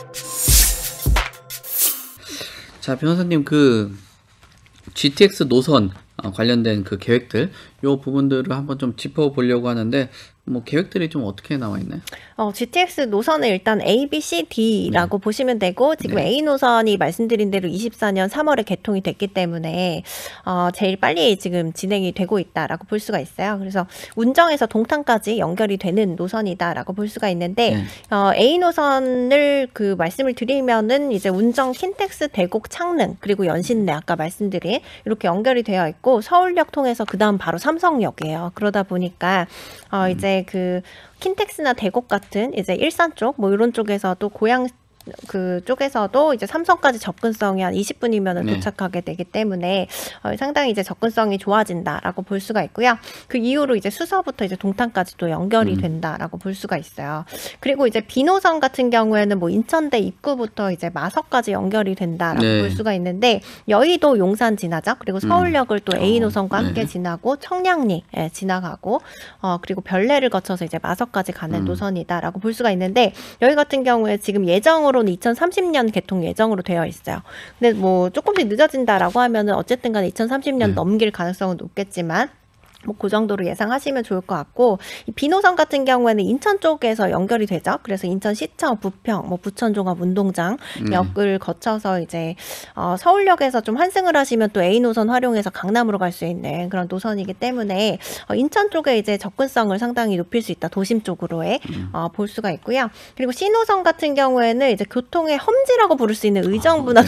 자, 변호사님, 그 GTX 노선 관련된 그 계획들, 요 부분들을 한번 좀 짚어보려고 하는데, 뭐 계획들이 좀 어떻게 나와 있나요? GTX 노선을 일단 A, B, C, D라고 보시면 되고, 지금 네. A 노선이 말씀드린 대로 24년 3월에 개통이 됐기 때문에 제일 빨리 지금 진행이 되고 있다라고 볼 수가 있어요. 그래서 운정에서 동탄까지 연결이 되는 노선이다라고 볼 수가 있는데, 네. A 노선을 그 말씀을 드리면은 이제 운정, 킨텍스, 대곡, 창릉, 그리고 연신내 아까 말씀드린 이렇게 연결이 되어 있고, 서울역 통해서 그 다음 바로 삼성역이에요. 그러다 보니까 이제 그 킨텍스나 대곡 같은 이제 일산 쪽 뭐 이런 쪽에서도 고양 그 쪽에서도 이제 삼성까지 접근성이 한 20분이면 네. 도착하게 되기 때문에 상당히 이제 접근성이 좋아진다라고 볼 수가 있고요. 그 이후로 이제 수서부터 이제 동탄까지 또 연결이 된다라고 볼 수가 있어요. 그리고 이제 B노선 같은 경우에는 뭐 인천대 입구부터 이제 마석까지 연결이 된다라고 네. 볼 수가 있는데, 여의도 용산 지나죠. 그리고 서울역을 또 A 노선과 함께 네. 지나고 청량리 지나가고 그리고 별내를 거쳐서 이제 마석까지 가는 노선이다라고 볼 수가 있는데, 여기 같은 경우에 지금 예정으로는 2030년 개통 예정으로 되어 있어요. 근데 뭐 조금씩 늦어진다라고 하면은 어쨌든 간에 2030년 넘길 가능성은 높겠지만, 뭐 그 정도로 예상하시면 좋을 것 같고, 이 B노선 같은 경우에는 인천 쪽에서 연결이 되죠. 그래서 인천시청, 부평, 뭐 부천종합운동장 역을 거쳐서 이제 서울역에서 좀 환승을 하시면 또 A 노선 활용해서 강남으로 갈 수 있는 그런 노선이기 때문에 인천 쪽에 이제 접근성을 상당히 높일 수 있다. 도심 쪽으로의 볼 수가 있고요. 그리고 C 노선 같은 경우에는 이제 교통의 험지라고 부를 수 있는 의정부나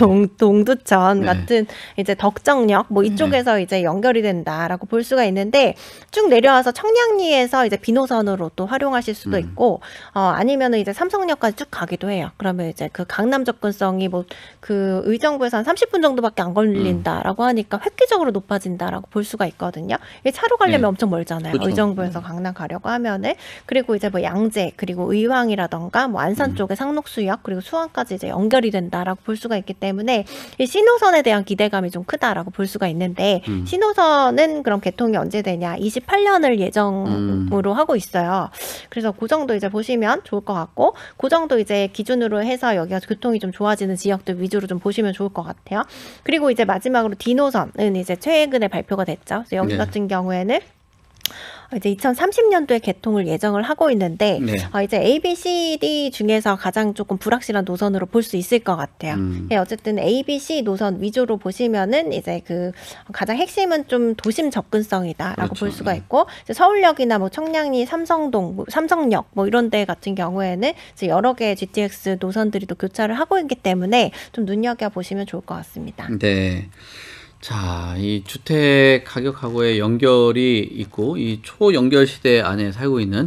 동두천 같은 이제 덕정역 뭐 이쪽에서 이제 연결이 된다라고 볼 수가 있는데, 쭉 내려와서 청량리에서 이제 B노선으로 또 활용하실 수도 있고, 아니면은 이제 삼성역까지 쭉 가기도 해요. 그러면 이제 그 강남 접근성이 뭐 그 의정부에서 한 30분 정도밖에 안 걸린다라고 하니까 획기적으로 높아진다라고 볼 수가 있거든요. 이게 차로 가려면 엄청 멀잖아요. 그렇죠. 의정부에서 강남 가려고 하면은. 그리고 이제 뭐 양재 그리고 의왕이라던가 뭐 안산 쪽에 상록수역 그리고 수원까지 이제 연결이 된다라고 볼 수가 있기 때문에 이 C노선에 대한 기대감이 좀 크다라고 볼 수가 있는데, C노선은 그럼 개통이 언제 되냐? 28년을 예정으로 하고 있어요. 그래서 그 정도 이제 보시면 좋을 것 같고, 그 정도 이제 기준으로 해서 여기가 교통이 좀 좋아지는 지역들 위주로 좀 보시면 좋을 것 같아요. 그리고 이제 마지막으로 D노선은 이제 최근에 발표가 됐죠. 그래서 여기 같은 경우에는 이제 2030년도에 개통을 예정을 하고 있는데, 이제 A, B, C, D 중에서 가장 조금 불확실한 노선으로 볼 수 있을 것 같아요. 어쨌든 A, B, C 노선 위주로 보시면은 이제 그 가장 핵심은 좀 도심 접근성이다라고 볼 수가 있고, 이제 서울역이나 뭐 청량리, 삼성동, 뭐 삼성역 뭐 이런 데 같은 경우에는 이제 여러 개의 GTX 노선들이 또 교차를 하고 있기 때문에 좀 눈여겨 보시면 좋을 것 같습니다. 네. 자, 이 주택 가격하고의 연결이 있고, 이 초연결 시대 안에 살고 있는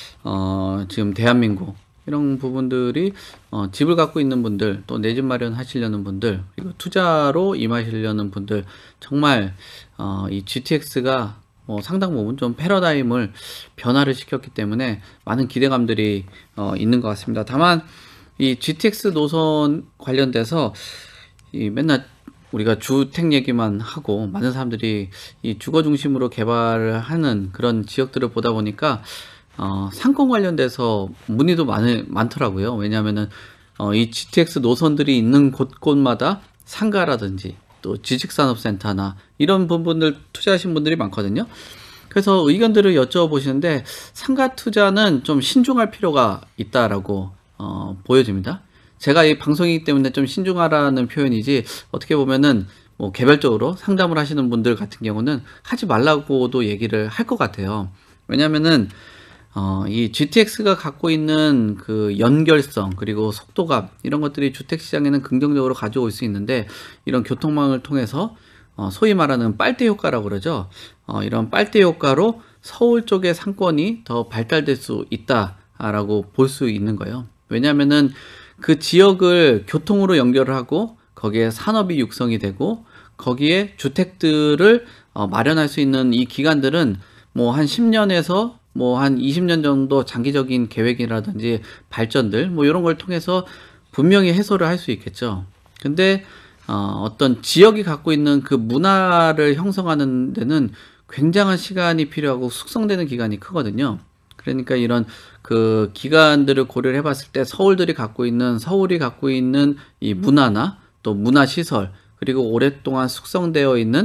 지금 대한민국, 이런 부분들이 집을 갖고 있는 분들, 또 내 집 마련하시려는 분들, 그리고 투자로 임하시려는 분들, 정말 이 GTX가 상당 부분 좀 패러다임을 변화를 시켰기 때문에 많은 기대감들이 있는 것 같습니다. 다만 이 GTX 노선 관련돼서 이 맨날 우리가 주택 얘기만 하고, 많은 사람들이 이 주거 중심으로 개발을 하는 그런 지역들을 보다 보니까 상권 관련돼서 문의도 많더라고요. 왜냐하면은 이 GTX 노선들이 있는 곳곳마다 상가라든지 또 지식산업센터나 이런 부분들 투자하신 분들이 많거든요. 그래서 의견들을 여쭤보시는데, 상가 투자는 좀 신중할 필요가 있다라고 보여집니다. 제가 이 방송이기 때문에 좀 신중하라는 표현이지, 어떻게 보면은 뭐 개별적으로 상담을 하시는 분들 같은 경우는 하지 말라고도 얘기를 할 것 같아요. 왜냐면은 이 GTX가 갖고 있는 그 연결성 그리고 속도감, 이런 것들이 주택시장에는 긍정적으로 가져올 수 있는데, 이런 교통망을 통해서 소위 말하는 빨대 효과라고 그러죠. 이런 빨대 효과로 서울 쪽의 상권이 더 발달될 수 있다라고 볼 수 있는 거예요. 왜냐면은 그 지역을 교통으로 연결을 하고 거기에 산업이 육성이 되고 거기에 주택들을 마련할 수 있는 이 기간들은 뭐 한 10년에서 뭐 한 20년 정도 장기적인 계획이라든지 발전들 뭐 이런 걸 통해서 분명히 해소를 할 수 있겠죠. 근데 어떤 지역이 갖고 있는 그 문화를 형성하는 데는 굉장한 시간이 필요하고 숙성되는 기간이 크거든요. 그러니까 이런 그 기관들을 고려를 해봤을 때 서울이 갖고 있는 이 문화나 또 문화 시설, 그리고 오랫동안 숙성되어 있는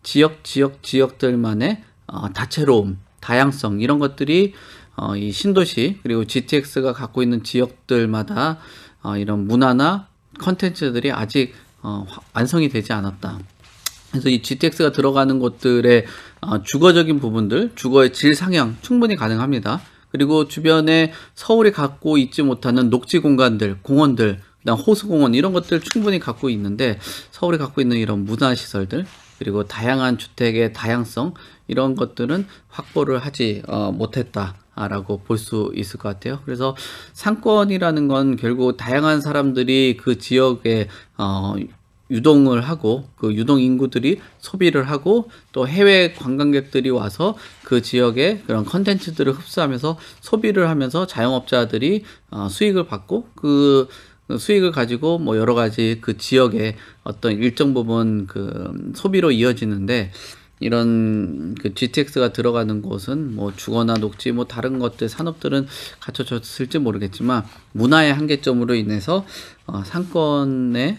지역들만의 다채로움, 다양성, 이런 것들이 이 신도시 그리고 GTX가 갖고 있는 지역들마다 이런 문화나 컨텐츠들이 아직 완성이 되지 않았다. 그래서 이 GTX가 들어가는 곳들의 주거적인 부분들, 주거의 질 상향 충분히 가능합니다. 그리고 주변에 서울이 갖고 있지 못하는 녹지 공간들, 공원들, 그다음 호수공원, 이런 것들 충분히 갖고 있는데, 서울이 갖고 있는 이런 문화시설들, 그리고 다양한 주택의 다양성, 이런 것들은 확보를 하지 못했다라고 볼 수 있을 것 같아요. 그래서 상권이라는 건 결국 다양한 사람들이 그 지역에 유동을 하고, 그 유동 인구들이 소비를 하고, 또 해외 관광객들이 와서 그 지역의 그런 컨텐츠들을 흡수하면서 소비를 하면서 자영업자들이 수익을 받고, 그 수익을 가지고 뭐 여러 가지 그 지역의 어떤 일정 부분 그 소비로 이어지는데, 이런 그 GTX가 들어가는 곳은 뭐 주거나 녹지 뭐 다른 것들 산업들은 갖춰졌을지 모르겠지만, 문화의 한계점으로 인해서 상권의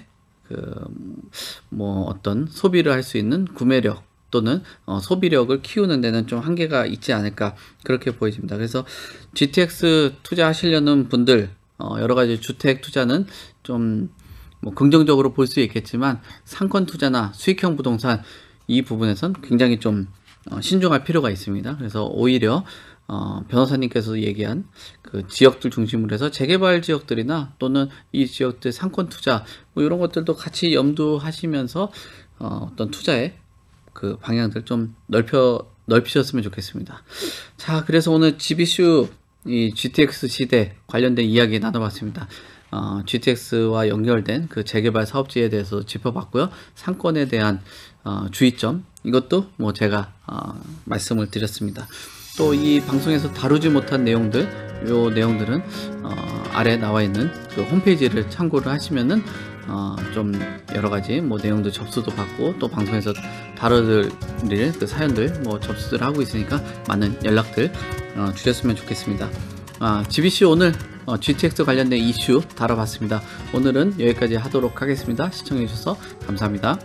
뭐 어떤 소비를 할 수 있는 구매력 또는 소비력을 키우는 데는 좀 한계가 있지 않을까, 그렇게 보여집니다. 그래서 GTX 투자하시려는 분들, 여러 가지 주택 투자는 좀 뭐 긍정적으로 볼 수 있겠지만, 상권 투자나 수익형 부동산, 이 부분에선 굉장히 좀 신중할 필요가 있습니다. 그래서 오히려 변호사님께서 얘기한 그 지역들 중심으로 해서 재개발 지역들이나 또는 이 지역들 상권 투자, 뭐 이런 것들도 같이 염두하시면서 어떤 투자의 그 방향들 좀 넓히셨으면 좋겠습니다. 자, 그래서 오늘 GB쇼 이 GTX 시대 관련된 이야기 나눠봤습니다. GTX와 연결된 그 재개발 사업지에 대해서 짚어봤고요. 상권에 대한 주의점, 이것도 뭐 제가 말씀을 드렸습니다. 또 이 방송에서 다루지 못한 내용들, 요 내용들은 아래 나와 있는 그 홈페이지를 참고를 하시면은 좀 여러 가지 뭐 내용들 접수도 받고, 또 방송에서 다뤄드릴 그 사연들 뭐 접수를 하고 있으니까 많은 연락들 주셨으면 좋겠습니다. GBC 오늘 GTX 관련된 이슈 다뤄봤습니다. 오늘은 여기까지 하도록 하겠습니다. 시청해 주셔서 감사합니다.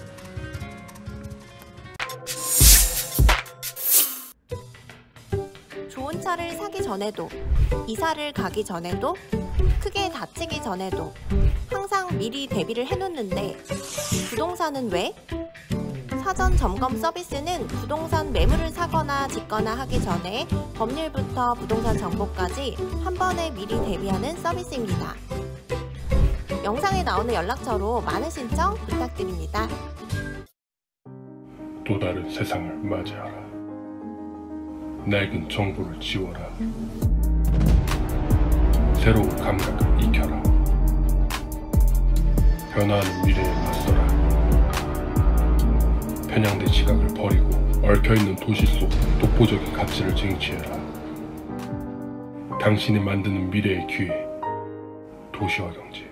좋은 차를 사기 전에도, 이사를 가기 전에도, 크게 다치기 전에도 항상 미리 대비를 해놓는데 부동산은 왜? 사전 점검 서비스는 부동산 매물을 사거나 짓거나 하기 전에 법률부터 부동산 정보까지 한 번에 미리 대비하는 서비스입니다. 영상에 나오는 연락처로 많은 신청 부탁드립니다. 또 다른 세상을 맞이하라. 낡은 정보를 지워라. 새로운 감각을 익혀라. 변화하는 미래에 맞서라. 편향된 시각을 버리고 얽혀있는 도시 속 독보적인 가치를 쟁취해라. 당신이 만드는 미래의 기회, 도시화 경제.